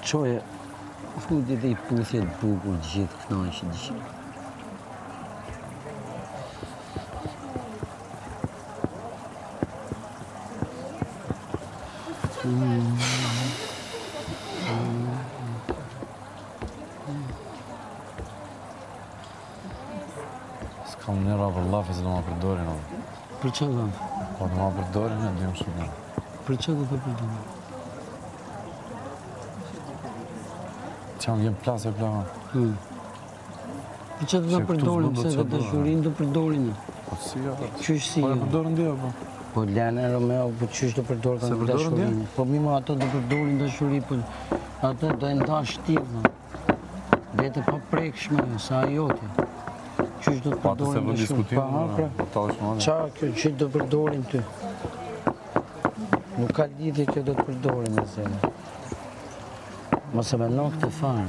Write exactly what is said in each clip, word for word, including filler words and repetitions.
Qoje, fudi dhe i puthjet bukur, gjithë knaqë, gjithë. S'kam njëra për lafi se do ma përdorin o. Për që dhe? Po do ma përdorin e dim shumë. Për që dhe të përdorin? Qam jem plas e plaka. Për që dhe të përdorin, se dhe dëshurin të përdorin? Po si ja? Qysh si? Po e përdorin dhja po? Po Lene Romeo, po qysh të përdorin Se përdorin dhja? Po mima ato të përdorin dëshurin, po ato do e ndash shtivë. Vete pa prekshme, sa ajotja. Qysh do të përdorin dëshurin? Pa hapra? Qa kjo që do përdorin ty? Nuk ka lidhje kjo do të përdorin e zene. Mos e menon këtë farë.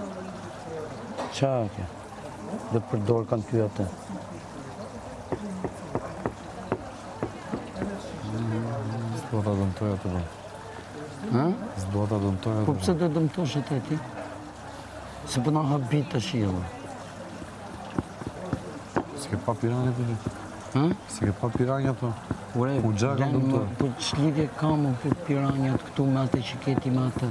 Qa kjo? Dhe përdor kanë ty atë. S'do ta dëmtoj atë bërë. Ha? S'do ta dëmtoj atë Po pse do dëmtosh atë ti? Se përna habit të shilë. S'ke pa piranja të gjithë. Ha? S'ke pa piranja të. Ure, U gjaka dëmtoj. Po që lidhje ka më për piranjat këtu me atë që keti me atë?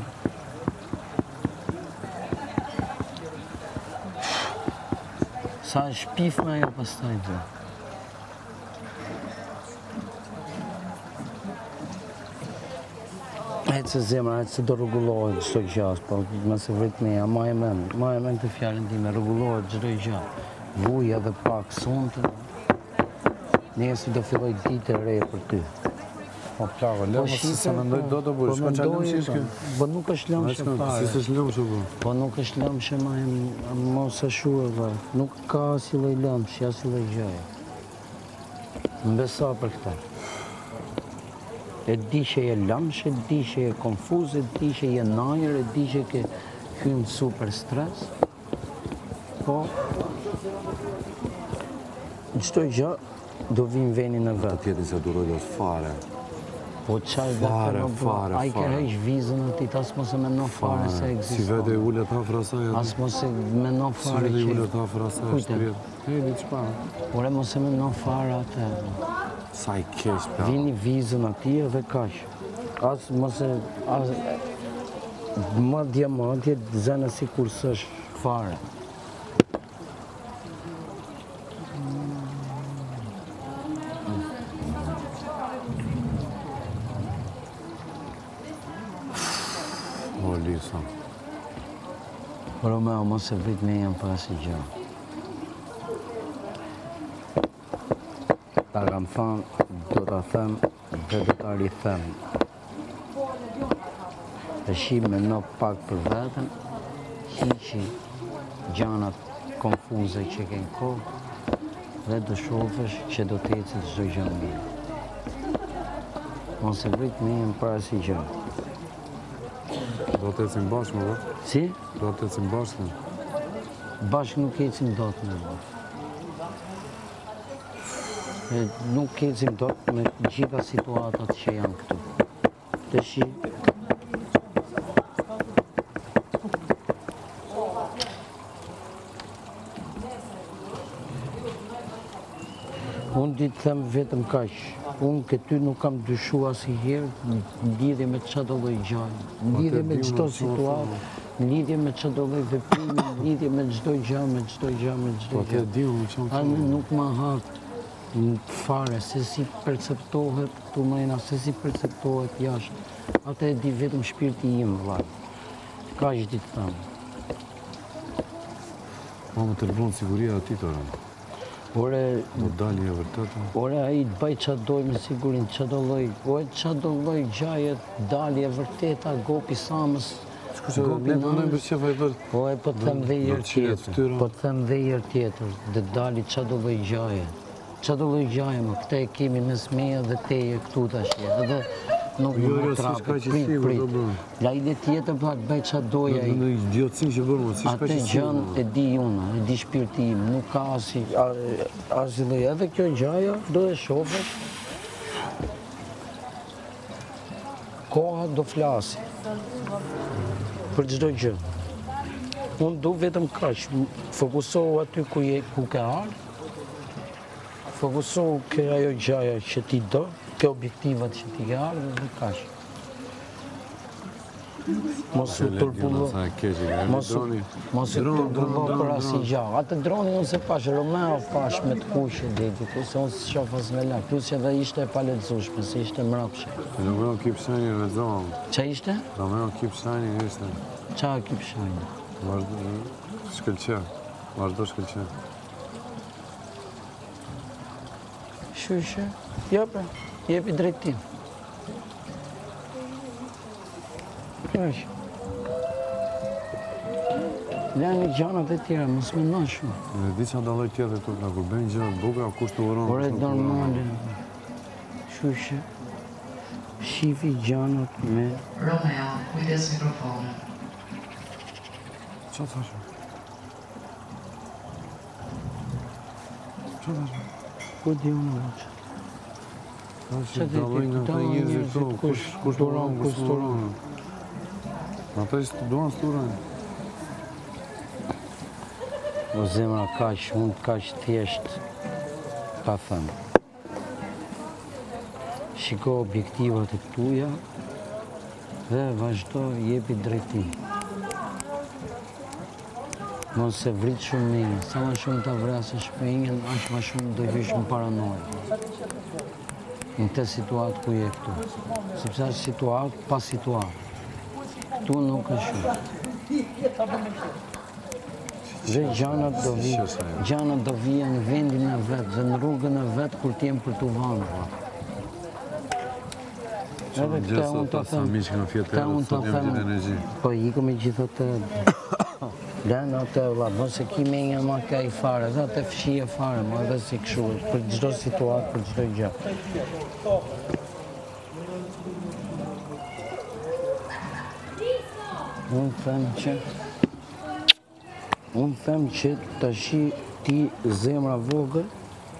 Sa e shpif me ajo pastaj dhe. Hecë se zemra, hecë se do rregullohet çdo gjë, po mëse vritmia, ma e men, ma e men të fjalën time, rregullohet çdo gjë. Vuj edhe pak sonte. Nesër do filloj ditë e re për ty. Po plaka, le mos se mendoj do të bëj. Shkon çfarë lëmshish kjo? Po nuk është lëmshë fare. Si s'është lëmshë po? Po nuk është lëmshë ma e mos e shuhe, nuk ka si lloj lëmshë, as si lloj gjëje. Mbesa për këtë. E di që je lëmshë, e di që je konfuz, e di që je najër, e di që ke hyrë në super stres. Po, çdo gjë do vinë veni në vetë. Tjetin se duroj do të fare. Po qaj Fare, fare, a i ke fare. heq vizën ati, as mos e menon fare se Si ekziston. vete e ullet afër asaj aty. As mos e menon Si fare vete e që... ullet afër asaj Kujte? shtrirë. Hedi çfarë? Ore mos e menon fare atë. Sa i keq plaka. Vini vizën ati edhe kaq. As mos e... As... Madje madje zënë si kur s'është fare. O, Lisa. Romeo, mos e vrit me jam për asë gjë. Ta kam thënë, do ta them dhe do ta rithem. Të shi me në pak për vetën, hiqi gjanat konfuze që ke në kohë dhe do shofësh që do të ecet çdo gjë mirë. Mos e vrit me jam për asë gjë. Do të ecim bashkë më dhe? Si? Do të ecim bashkë? Bashkë nuk ecim dot me më. E, Nuk ecim dot me gjitha situatat që janë këtu. Të shi... Unë di të them vetëm kaq. Unë këty nuk kam dyshu asnjëherë në lidhje me çdo lloj gjaje, në lidhje me çdo situatë, në lidhje me çdo lloj veprimi, në lidhje me çdo gjë, me çdo gjë, me çdo Po gjë. të di unë që A nuk ma hap në fare se si perceptohet tu mëjna, se si perceptohet jashtë. Atë e di vetëm shpirti im, vëlla. Kaq di të them. Po më tërbon siguria ati të rëmë. Ore, Do dalë një vërtetë. ore ai të bëj çfarë doj me sigurinë, çdo lloj, ore çdo lloj gjaje dalje e vërteta, gopi samës. Shku që ne punojmë për qef vajtër. Po e po të them dhe do herë të qiret tjetër, fytyra. po të them dhe herë tjetër, dhe dali çdo lloj gjaje. Çdo lloj gjaje më, këtë e kemi mes meje dhe teje këtu tash. Edhe nuk Jo, më jo, trapë, s'ka që prit, sigur, prit. do bërë. La ide tjetër pa të bëj çfarë doja ai. Në idiotësin që bërë, si shka Atë që gjën sigur. e di unë, e di shpirti im, nuk ka asi, asi lloj. Edhe kjo gjaja do e shohësh. Koha do flasi. për çdo gjë. Unë du vetëm kaq, fokusohu aty ku je, ku ke ardhur, fokusohu ke ajo gjaja që ti do, ke objektivat që ti ke ardhur dhe kaq. Mos u turbullo, mos mos u turbullo për asnjë gjë. Atë dronin unë se pash, Romeo pash me të kuqe deti, ku se unë s'shoh as me lak, plus që edhe ishte e palexueshme, se ishte mrapshe. Romeo keep shining në zonë. Qa ishte? Romeo keep shining ishte. Qa keep shining? Vazhdo shkëlqen, vazhdo shkëlqen. Shushe, jepe, jepi drejtim. Kërësh. Lani gjanat e tjera, mos me ndonë shumë. Në di që ndaloj tjetër të nga kur bëjnë gjanat bukra, kush të uronë. Por e normale. Shushe, shifi gjanat me... Romeo, kujdes mikrofonin. Qa të thashme? Qa të thashme? Ku di unë vëqë? Që të ndaloj nga të njërëzit to, kush të uronë, kush të uronë. Ata ishtë duan së të uronë. O zemra kaq, unë kaq thjesht pa thënë. Shiko objektivat e tuja dhe vazhdo jepi drejtim. Mos se vrit shumë menjën, sa ma shumë të vrasësh menjën, aq ma shumë do hysh në paranojë. Në të situatë ku je këtu. Sepse është situatë pa situatë. Këtu nuk është shumë. Dhe gjanat do vi, gjanat do vijë në vendin e vetë dhe në rrugën e vetë kur t'jem për t'u vanë. Edhe këta unë të them, këta unë të them, po iko me gjithë të Lënë atë vla, mos e ki menja ma ka i fare, dhe atë fshije fare, ma dhe si këshu, për çdo situatë, për çdo gjë. Unë them që, unë them që tashi ti zemra vogël,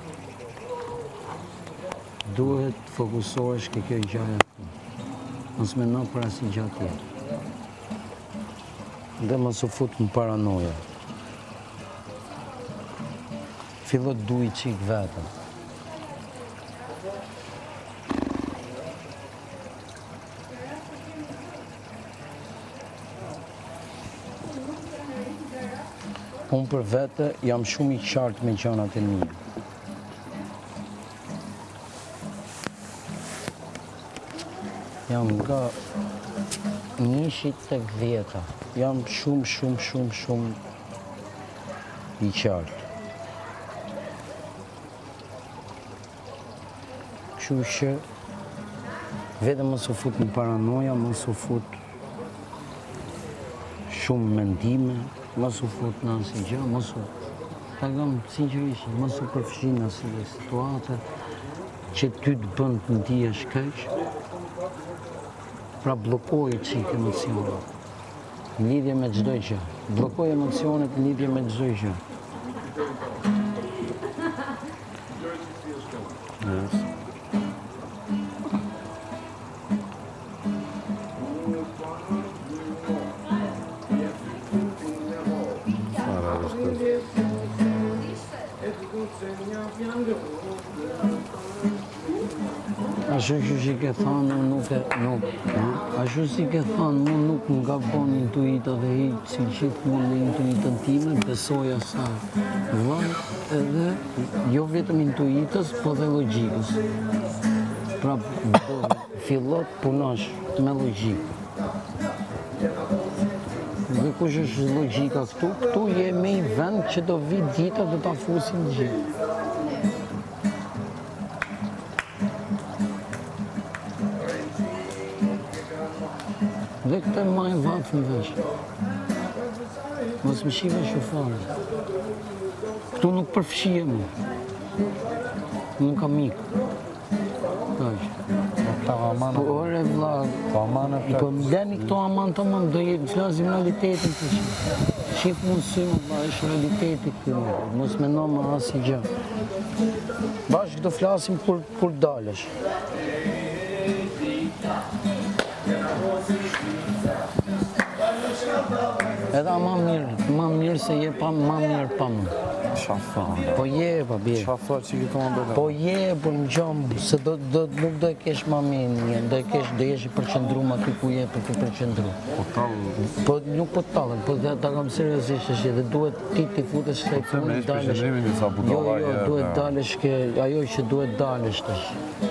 duhet të fokusohesh ke kjo gjaja këtu. Mos mendo për asnjë gjë tjetër. Dhe mos u fut në paranoja. Fillo të duj qik vetën. Unë për vete jam shumë i qartë me gjanat e mia. Jam nga njëshit të dhjeta. Jam shumë, shumë, shumë, shumë i qartë. Kështu që vetëm mos u fut në paranoja, mos u fut shumë mendime, mos u fut në asnjë gjë, mos u tagëm sinqerisht, mos u përfshi në asnjë situatë që ty të bën të ndihesh keq. Pra blokoj çik emocionet. Në lidhje me çdo gjë. Blokoj emocionet në lidhje me çdo gjë. Ashtu që që ke thonë, unë nuk e, nuk, ashtu që ke thonë, unë nuk nga bon intuita dhe hiqë, si gjithë mund në intuitën time, besoj asaj. Vëllai, edhe, jo vetëm intuitës, po dhe logjikës. Pra, fillot punosh me logjikë. Dhe kush është logjika këtu? Këtu je me i vend që do vi dita dhe ta fusin gjithë. Dhe këtë e majë vatë në vesh. Mos më shive shufare. Këtu nuk përfshije mu. Nuk kam mikë. Po ore vla, po më deni këto aman të më do jetë flasim realitetin të shifë. Shifë mund symë, vla, është realiteti këtu. Mos me në më asë i gjë. Bashkë do flasim kur dalësh. Edhe ma mirë, ma mirë se je pa, ma mirë pa më. Qa tha? Po je, pa bje. Qa tha që këto më bela? Po je, po në gjomë, se do, do, nuk do e kesh ma mirë, do e kesh, do jesh i përqendru ma ty ku je për të përqendru. Po talë? Po nuk po talën, po ta kam seriozisht është dhe duhet ti ti futesh kësaj Po punë, me përqendrimin disa Jo, budalla jo, je. duhet dalësh ke ajo që duhet dalësh tash.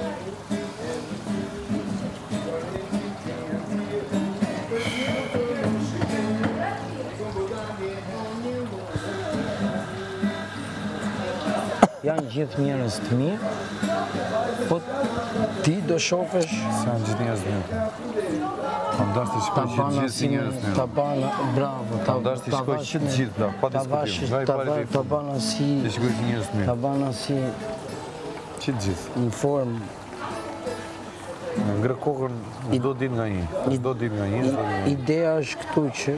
Janë gjithë njerëz të mirë, po ti do shofesh Se janë gjithë njerëz mirë. Ta ndash të shkoj që tabana gjithë si njerëz mirë. tabana, bravo, Ta ndash të shkoj që të gjithë, bla, pa diskutim. Nga i pari të i fund. tabana si, Të shkoj që njerëz mirë. tabana si Që të gjithë. në formë. Ngre kokën, s'do dit nga një. S'do dit nga një, s'do dit nga një. Ideja është këtu që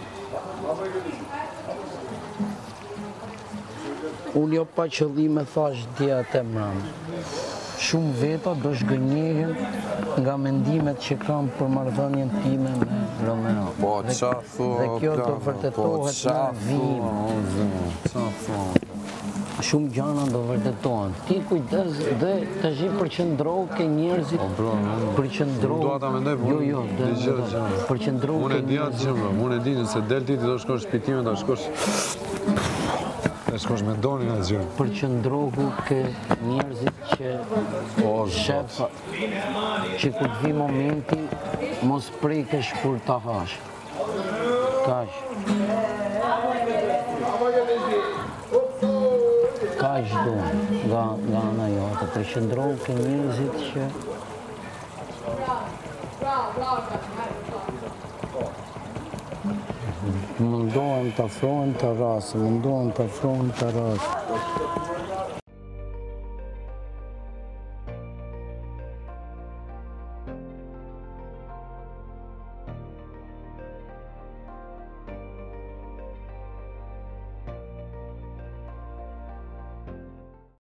unë jo pa qëllime thash dhja të mramë. Shumë veta do shgënjehen nga mendimet që kam për marrëdhënien time me Romeo. Po, Dhe- qa thua, Dhe kjo do plano, vërtetohet po, qa në vim. thua, o zëmë, qa thua. Shumë gjana do vërtetohen. Ti kujdes dhe tash i përqendrohu ke njerëzit. Po, bro, unë Përqendrohu. Unë dua ta mendoj, po Jo, unë jo, di gjë, gjë. përqendrohu Unë ke e di atë njerëzit. gjë, bro. Unë e di nëse del ti ti do shkosh shpitime, do shkosh... Do shkosh me doni nga gjë. Përqendrohu ke njerëzit që O, shef që kur të vi momenti mos prekesh kur ta hash. Kaq. Kaq do nga nga ana jote, përqendrohu ke njerëzit që mundohen të afrohen të rasë, mundohen të afrohen të rasë.